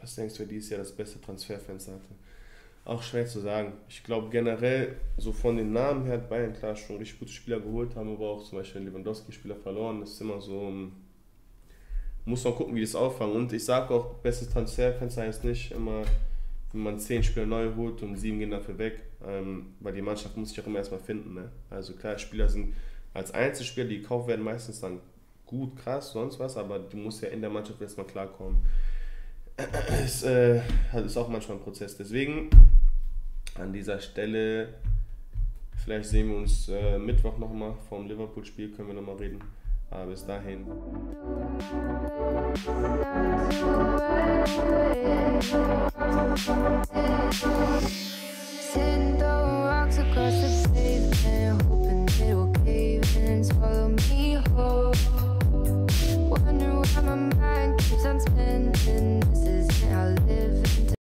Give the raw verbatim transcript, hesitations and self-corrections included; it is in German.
Was denkst du, wer dieses Jahr das beste Transferfenster hatte? Auch schwer zu sagen. Ich glaube generell, so von den Namen her hat Bayern klar schon richtig gute Spieler geholt, haben aber auch zum Beispiel Lewandowski-Spieler verloren. Das ist immer so, ähm, muss man gucken, wie die es auffangen. Und ich sage auch, bestes Transferfenster heißt nicht immer, wenn man zehn Spieler neu holt und sieben gehen dafür weg, ähm, weil die Mannschaft muss sich auch immer erstmal finden. Ne? Also klar, Spieler sind als Einzelspieler, die gekauft werden, meistens dann gut, krass, sonst was, aber du musst ja in der Mannschaft erstmal klarkommen. Es äh, ist auch manchmal ein Prozess. Deswegen an dieser Stelle, vielleicht sehen wir uns äh, Mittwoch nochmal vom Liverpool-Spiel, können wir nochmal reden. Aber bis dahin. Send the rocks across the